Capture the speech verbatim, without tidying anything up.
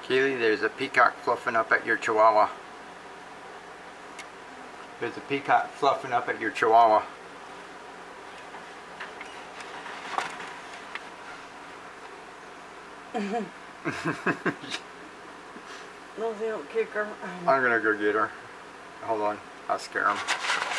Keely, there's a peacock fluffing up at your chihuahua. There's a peacock fluffing up at your chihuahua. No, they don't kick her. I'm gonna go get her. Hold on, I'll scare him.